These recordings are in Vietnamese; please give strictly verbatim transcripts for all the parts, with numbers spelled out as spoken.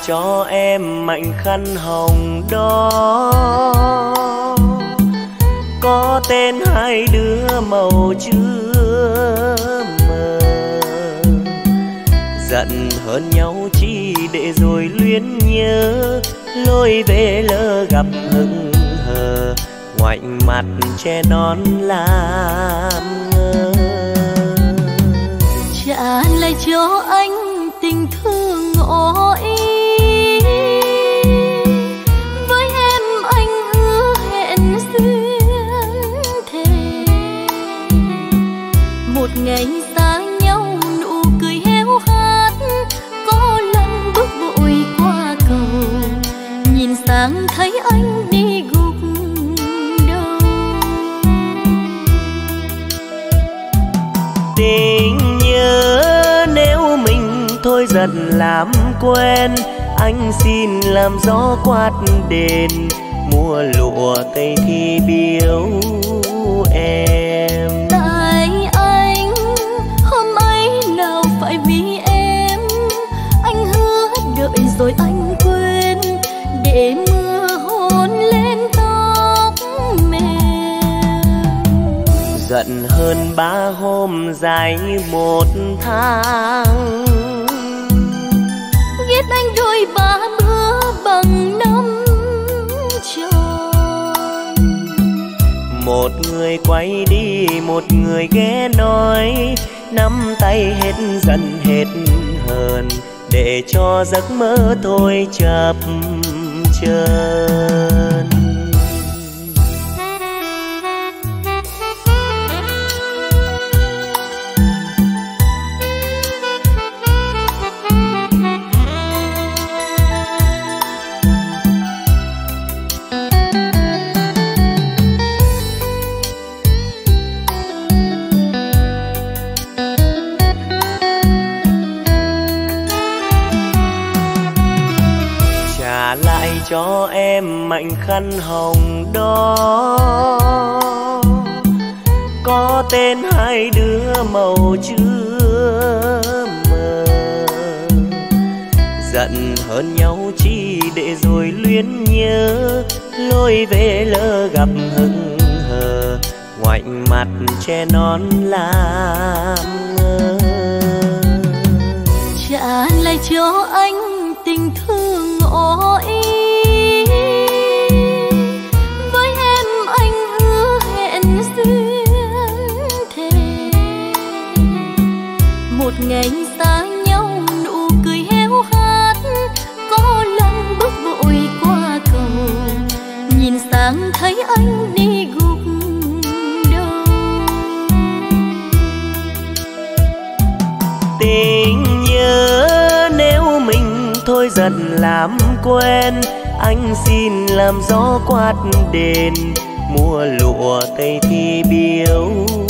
cho em mảnh khăn hồng đó, có tên hai đứa màu chưa mờ. Giận hơn nhau chi để rồi luyến nhớ, lối về lỡ gặp hững hờ, ngoảnh mặt che nón làm ngơ. Trả lại cho anh tình thương ngỏ ý, với em anh hứa hẹn duyên thề. Một ngày xa nhau nụ cười héo hắt, có lần bước vội qua cầu, nhìn sang thấy anh đi gục đầu. Tình nhớ nếu mình thôi dần làm quen, anh xin làm gió quát đền, mua lụa tây thi biếu em. Tại anh hôm ấy nào phải vì em, anh hứa đợi rồi anh quên, để mưa hôn lên tóc mềm. Giận hơn ba hôm dài như một tháng, ghét anh đôi ba bữa bằng năm tròn. Một người quay đi một người ghé nói, nắm tay hết giận hết hờn, để cho giấc mơ thôi chập chờn. Lại cho em mảnh khăn hồng đó, có tên hai đứa màu chưa mờ. Giận hơn nhau chi để rồi luyến nhớ, lối về lỡ gặp hững hờ, ngoảnh mặt che nón làm ngơ. Trả lại cho anh tình thương ngỏ ý, với em anh hứa hẹn duyên thề. Một ngày xa nhau nụ cười héo hắt, có lần bước vội qua cầu, nhìn sang thấy anh đi gục đầu. Tình nhớ nếu mình thôi dần làm quen, anh xin làm gió quát đền, mua lụa tây thi biếu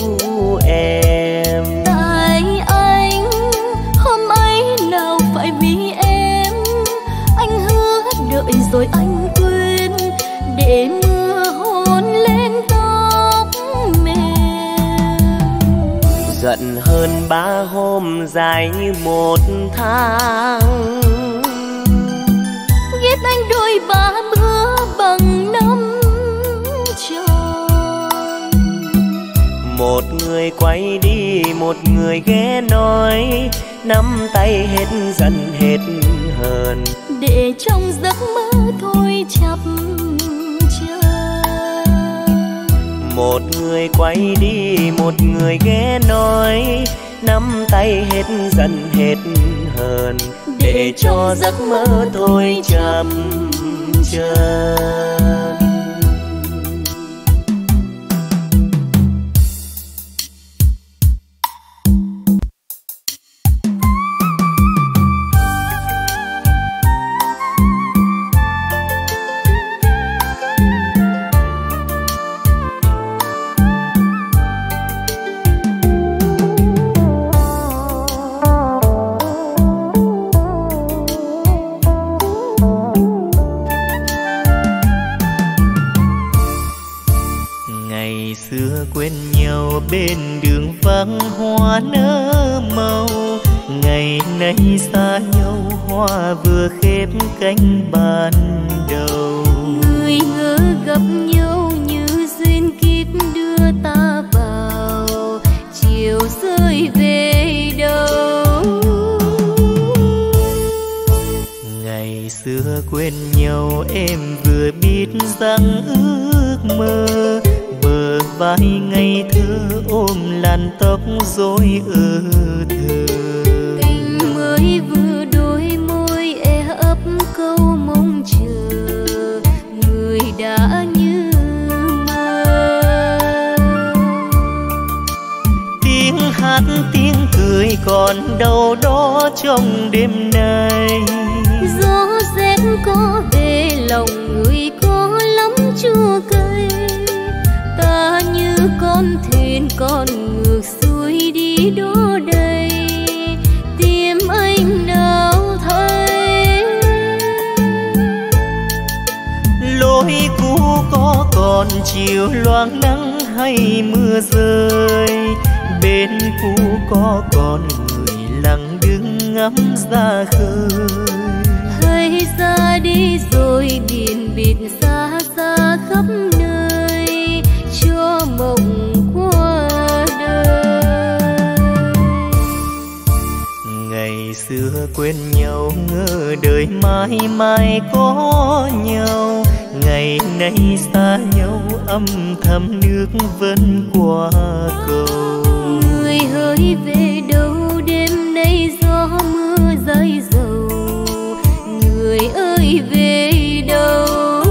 em. Tại anh hôm ấy nào phải vì em, anh hứa đợi rồi anh quên, để mưa hôn lên tóc mềm. Giận hơn ba hôm dài như một tháng, ghét anh đôi ba bữa bằng năm tròn. Một người quay đi một người ghé nói, nắm tay hết giận hết hờn, để trong giấc mơ thôi chập chờn. Một người quay đi một người ghé nói, nắm tay hết giận hết hờn, để cho giấc mơ thôi chập chờn. Quên nhau bên đường vắng hoa nở màu, ngày nay xa nhau hoa hoa vừa khép cánh ban đầu. Người ngỡ gặp nhau như duyên kiếp đưa ta vào, chiều rơi về đâu. Ngày xưa quên nhau em vừa biết rằng ước mơ, bờ vai ngây thơ ôm làn tóc rối ơ thơ. Tình mới vừa đôi môi e ấp câu mong chờ, người đã như mơ. Tiếng hát tiếng cười còn đâu đó trong đêm nay. Gió rét có về lòng người có lắm chua cay. Ta như con thuyền con ngược xuôi đi đó đây, tìm anh nào thấy. Lối cũ có còn chiều loang nắng hay mưa rơi, bên cũ có còn người lặng đứng ngắm ra khơi. Hay ra đi rồi biển biệt xa xa khắp nơi, cho mộng qua đời. Ngày xưa quên nhau ngỡ đời mãi mãi có nhau, ngày nay xa nhau âm thầm nước vẫn qua cầu. Người hỡi về đâu đêm nay gió mưa rơi dầu, người ơi về đâu.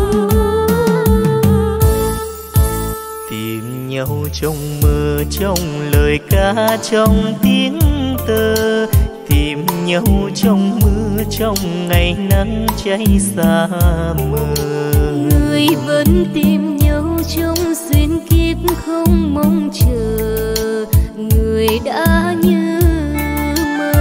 Tìm nhau trong mơ trong lời ca trong tiếng tơ, tìm nhau trong mưa trong ngày nắng cháy xa mờ. Người vẫn tìm nhau trong xuyên kiếp không mong chờ, người đã như mơ.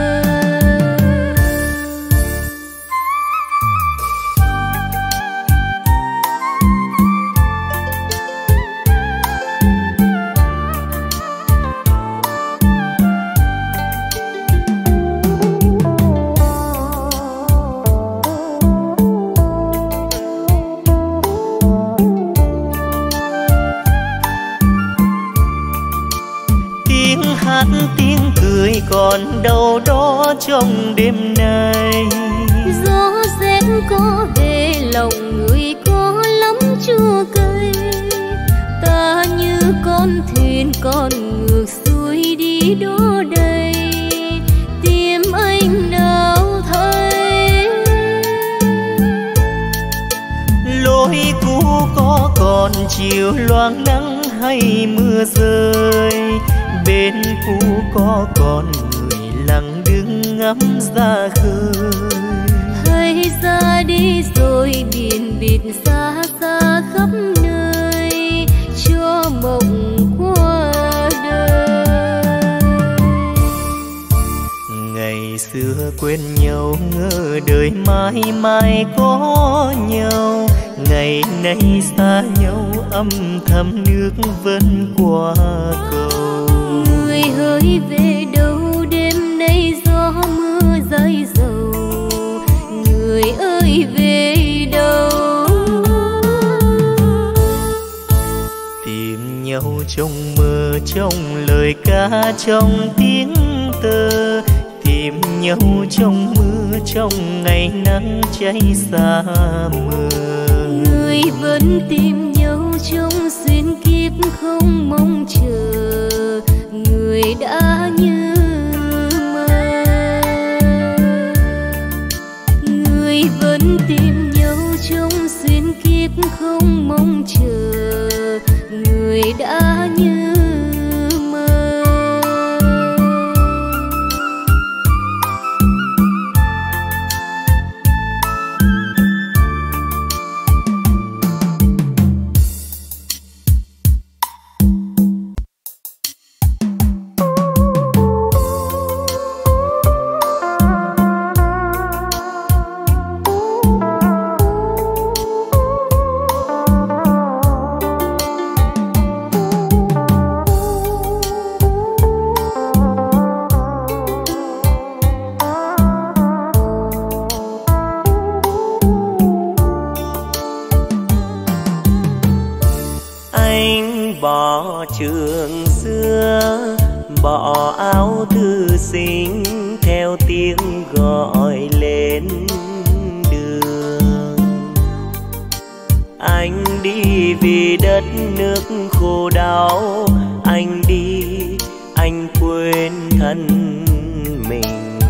Tiếng cười còn đâu đó trong đêm nay. Gió rét có về lòng người có lắm chua cay. Ta như con thuyền con ngược xuôi đi đó đây, tìm anh nào thấy. Lối cũ có còn chiều loang nắng hay mưa rơi, bên cũ có còn người lặng đứng ngắm ra khơi. Hay ra đi rồi biển biệt xa xa khắp nơi, cho mộng qua đời. Ngày xưa quên nhau ngỡ đời mãi mãi có nhau, ngày nay xa nhau âm thầm nước vẫn qua cầu. Người hỡi về đâu đêm nay gió mưa rơi dầu, người ơi về đâu. Tìm nhau trong mơ trong lời ca trong tiếng tơ, tìm nhau trong mưa trong ngày nắng cháy xa mờ. Người vẫn tìm nhau trong xuyên kiếp không mong chờ, người đã như mơ. Người vẫn tìm nhau trong xuyên kiếp không mong chờ, người đã như mơ. bỏ trường xưa, bỏ áo thư sinh theo tiếng gọi lên đường. Anh đi vì đất nước khô đau, anh đi anh quên thân mình.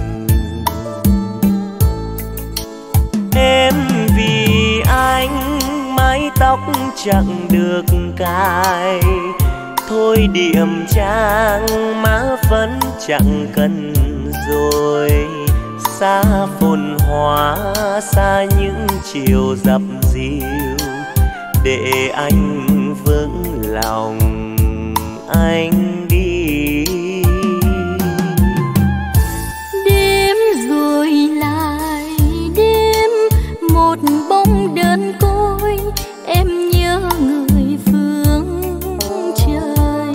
Em vì anh mái tóc chẳng được cài, thôi điểm trang má vẫn chẳng cần rồi. Xa phồn hoa, xa những chiều dập dìu, để anh vững lòng anh đi. Đêm rồi lại đêm, một bóng đơn côi, em nhớ người phương trời.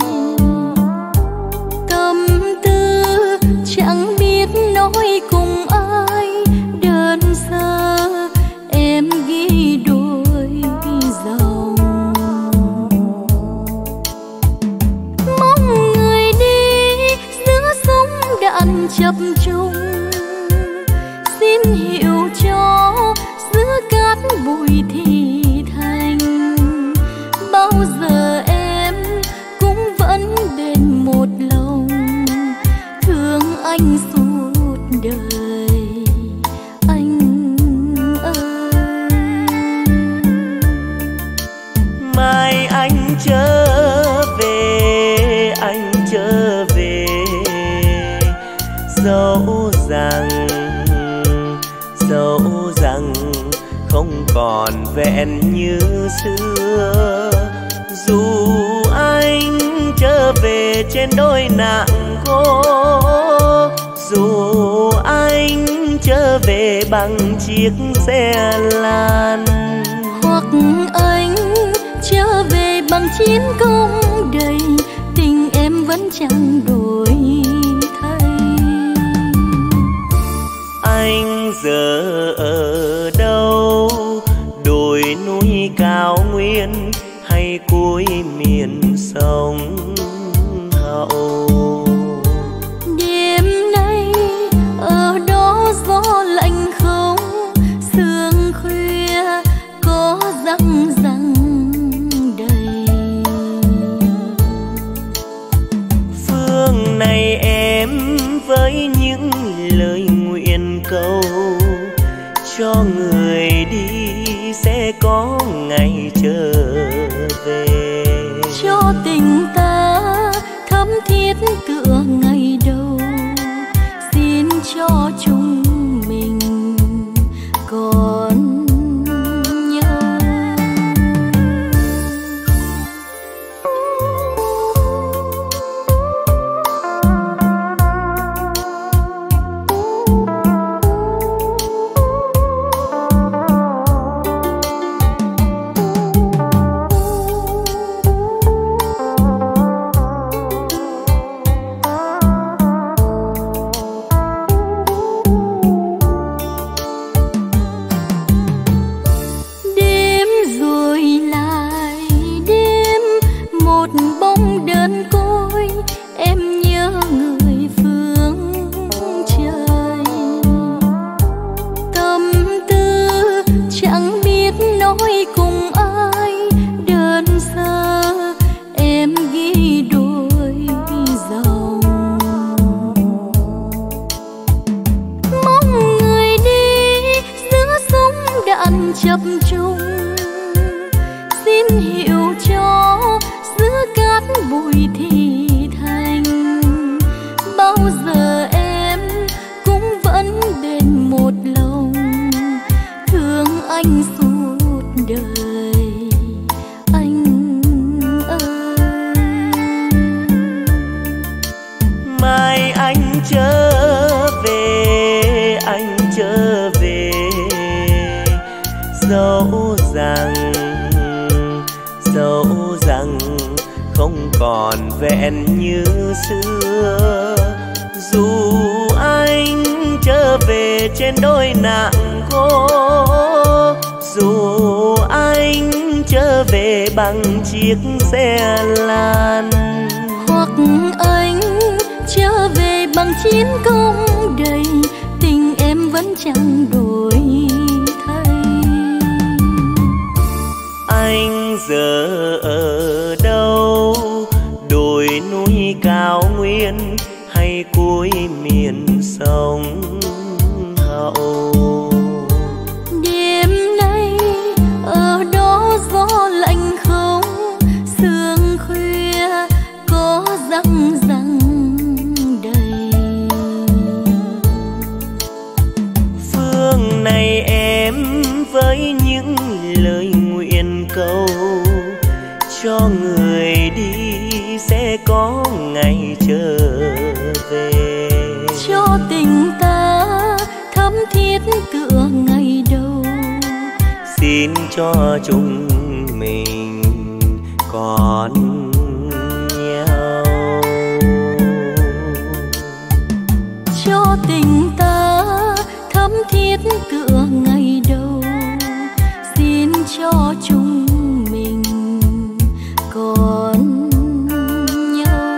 Tâm tư chẳng biết nói cùng ai, đơn sơ em ghi đôi dòng. Mong người đi giữa súng đạn chập trùng, xin hiểu cho giữa cát bụi thì thành. Bao giờ em cũng vẫn bên một lòng, thương anh suốt đời anh ơi. Mai anh trở về, anh trở về, dẫu rằng dẫu rằng không còn vẹn như xưa. Dù anh trở về trên đôi nạng khô, dù anh trở về bằng chiếc xe lan, hoặc anh trở về bằng chiến công đầy, tình em vẫn chẳng đổi thay. Anh giờ ở đâu, đồi núi cao nguyên hay cuối miền sông Hậu? Đêm nay ở đó gió lạnh không, sương khuya có răng răng đầy. Phương này em với những lời nguyện cầu, cho người đi sẽ có ngày trở về. Cho tình ta thấm thiết tựa ngày đầu, xin cho chúng mình còn nhau. Chập trùng xin hiểu cho giữa cát bụi thì thành. Bao giờ em cũng vẫn bên một lòng, thương anh suốt đời anh ơi. Mai anh trở về, anh trở về, dẫu rằng dẫu rằng không còn vẹn như xưa. Dù anh trở về trên đôi nạng khô, dù anh trở về bằng chiếc xe lan, hoặc anh trở về bằng chiến công đầy, tình em vẫn chẳng đổi thay. Anh giờ ở đâu, đồi núi cao nguyên hay cuối miền sông Hậu? Đêm nay ở đó gió lạnh không, sương khuya có răng răng đầy. Phương này em với những lời nguyện cầu, cho người đi sẽ có ngày trở về, cho tình ta thắm thiết tựa ngày đầu. xin cho chúng mình còn nhau, cho tình ta thắm thiết tựa ngày đầu. Xin cho chúng mình còn nhau.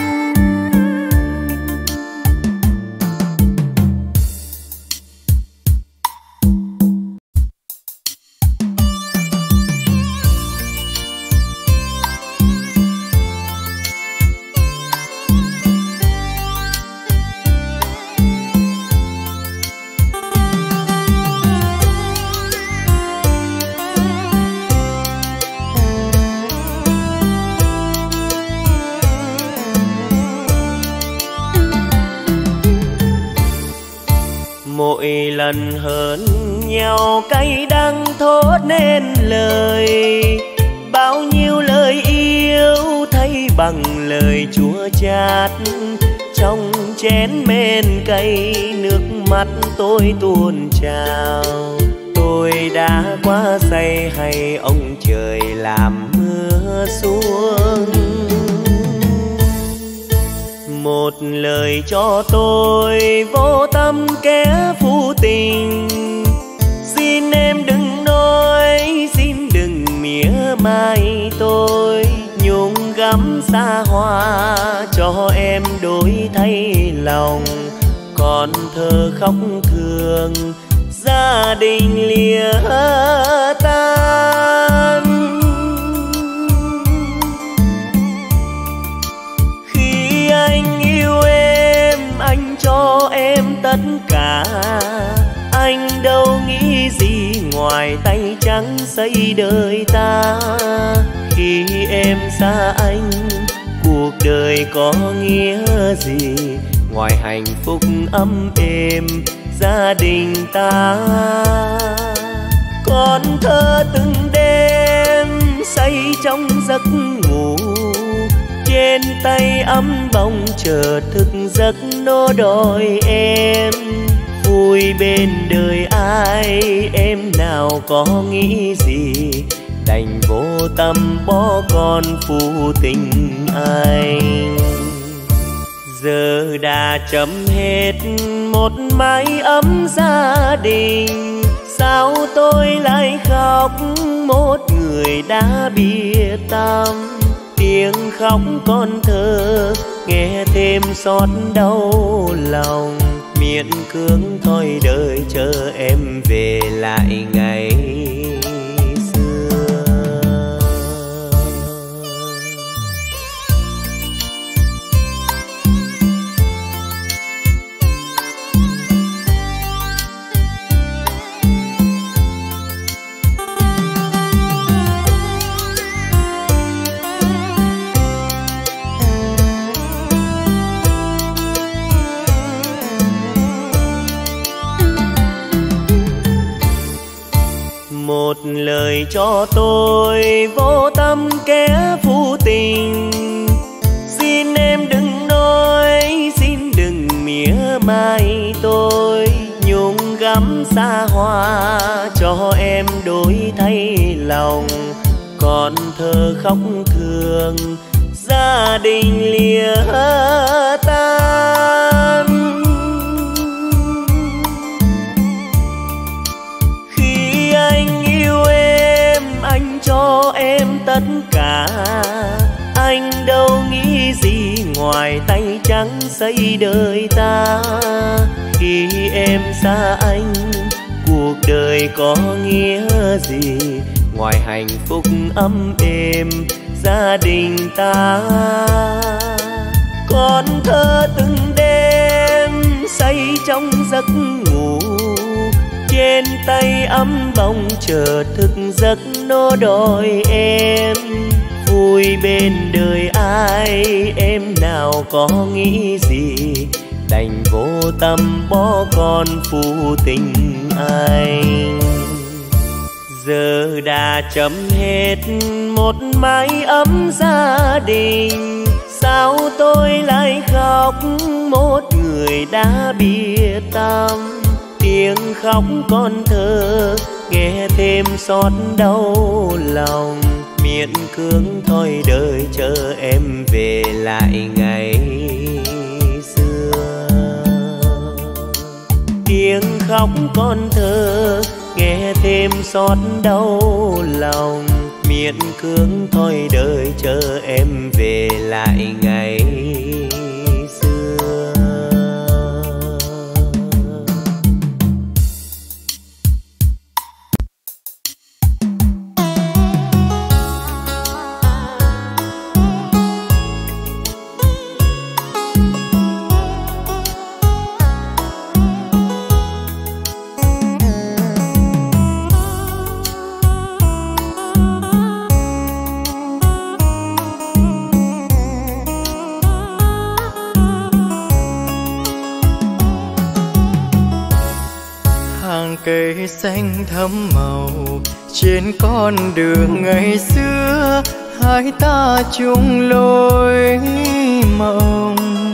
Mỗi lần hờn nhau cay đắng thốt nên lời, bao nhiêu lời yêu thay bằng lời chua chát. Trong chén men cay nước mắt tôi tuôn trào, tôi đã quá say hay ông trời làm mưa xuống. Một lời cho tôi vô tâm kẻ phụ tình, xin em đừng nói, xin đừng mỉa mai tôi. Nhung gắm xa hoa cho em đổi thay lòng, còn thơ khóc thương gia đình lìa tan. Khi anh yêu em, anh cho em tất cả, anh đâu nghĩ gì ngoài tay trắng xây đời ta. Khi em xa anh, cuộc đời có nghĩa gì ngoài hạnh phúc ấm êm gia đình ta. Con thơ từng đêm say trong giấc ngủ, trên tay ấm bông chờ thức giấc nó đòi em. Vui bên đời ai em nào có nghĩ gì, đành vô tâm bỏ con phụ tình anh. Giờ đã chấm hết một mái ấm gia đình, sao tôi lại khóc một người đã biệt tâm. Tiếng khóc con thơ nghe thêm xót đau lòng, miễn cưỡng thôi đời chờ em về lại ngày xưa. Một lời cho tôi vô tâm kẻ phụ tình, xin em đừng nói, xin đừng mỉa mai tôi. Nhung gắm xa hoa cho em đổi thay lòng, còn thơ khóc thương gia đình lìa tan. Khi anh yêu em, anh cho tất cả. Anh đâu nghĩ gì ngoài tay trắng xây đời ta. Khi em xa anh, cuộc đời có nghĩa gì ngoài hạnh phúc ấm êm gia đình ta. Con thơ từng đêm say trong giấc ngủ, trên tay ấm bông chờ thức giấc nó đòi em. Vui bên đời ai em nào có nghĩ gì, đành vô tâm bỏ con phụ tình anh. Giờ đã chấm hết một mái ấm gia đình, sao tôi lại khóc một người đã biệt tâm. Tiếng khóc con thơ nghe thêm xót đau lòng, miễn cưỡng thôi đời chờ em về lại ngày xưa. Tiếng khóc con thơ nghe thêm xót đau lòng, miễn cưỡng thôi đời chờ em về lại ngày xưa. Cây xanh thắm màu trên con đường ngày xưa, hai ta chung lối mộng.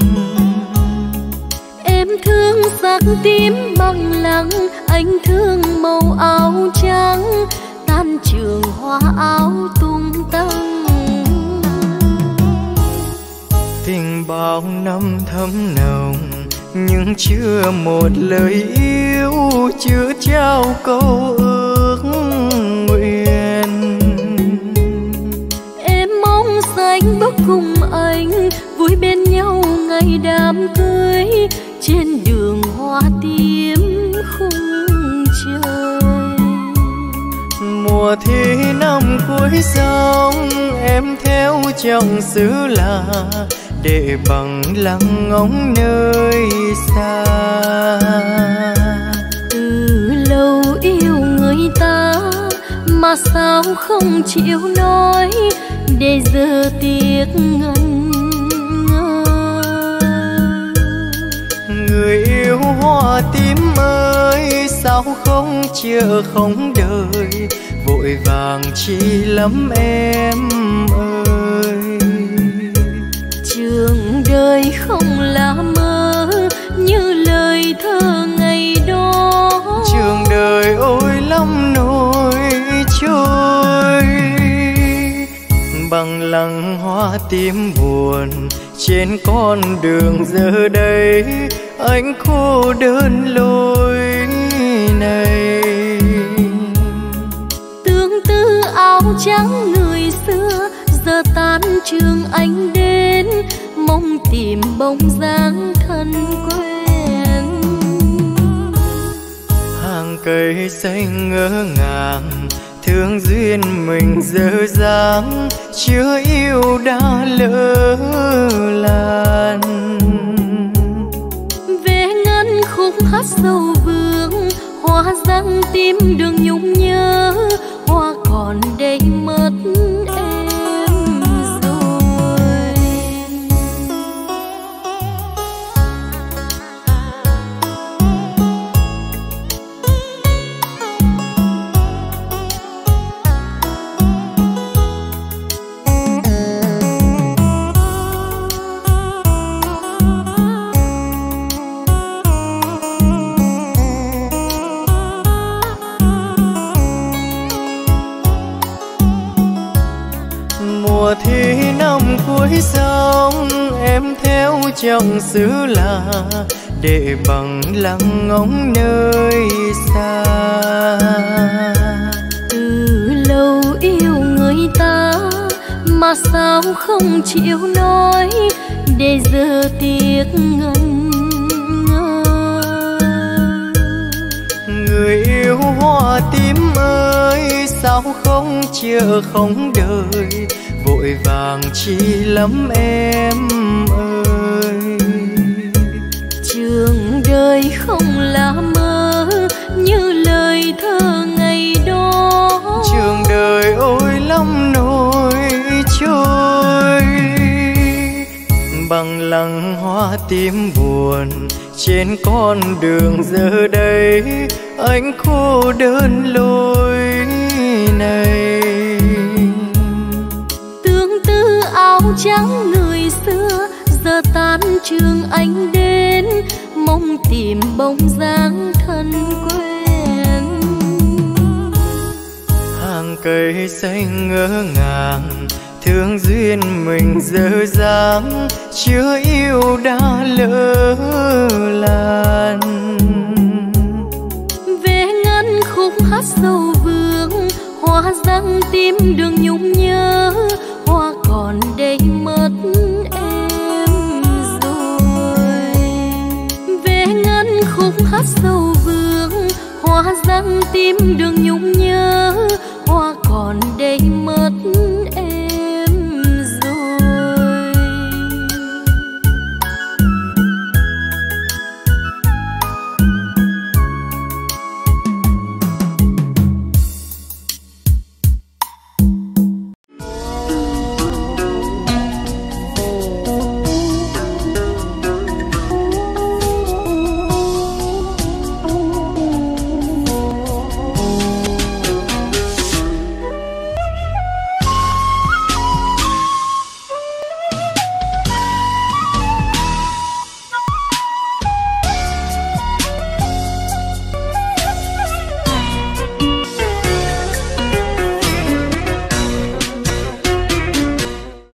Em thương sắc tím bằng lăng, anh thương màu áo trắng, tan trường hoa áo tung tăng. Tình bao năm thấm nồng nhưng chưa một lời yêu, chưa trao câu ước nguyện. Em mong xanh bước cùng anh, vui bên nhau ngày đám cưới, trên đường hoa tím khung trời. Mùa thi năm cuối sông, em theo chồng xứ lạ, để bằng lăng ngóng nơi xa. Từ lâu yêu người ta mà sao không chịu nói, để giờ tiếc ngần ngơ. Người yêu hoa tím ơi, sao không chờ không đợi, vội vàng chi lắm em ơi. Trường đời không là mơ như lời thơ ngày đó, trường đời ôi lắm nỗi trôi. Bằng lăng hoa tím buồn trên con đường giờ đây, anh cô đơn lối này. Tương tư áo trắng người xưa, giờ tan trường anh đến, mong tìm bóng dáng thân quen. Hàng cây xanh ngỡ ngàng, thương duyên mình dở dáng, chưa yêu đã lỡ làn. Về ngân khúc hát sầu vương, hoa răng tim đường nhung nhớ, hoa còn đây mất em rồi. Mùa thi năm cuối sông, em theo chồng xứ lạ, để bằng lăng ngóng nơi xa. Từ lâu yêu người ta mà sao không chịu nói, để giờ tiếc ngần ngơ. Người yêu hoa tím ơi, sao không chờ không đợi, vội vàng chi lắm em ơi. Trường đời không là mơ như lời thơ ngày đó, trường đời ôi lắm nỗi trôi. Bằng lăng hoa tím buồn trên con đường giờ đây, anh cô đơn lối này. tương tư áo trắng người xưa giờ tan trường anh đến, mong tìm bóng dáng thân quen. Hàng cây xanh ngỡ ngàng, thương duyên mình dở dáng, chưa yêu đã lỡ làn. Về ngân khúc hát sâu vương, hoa răng tim đường nhung nhớ, hoa còn đây mất em rồi. Về ngân khúc hát sâu vương, hoa răng tim đường nhung nhớ, hoa còn đây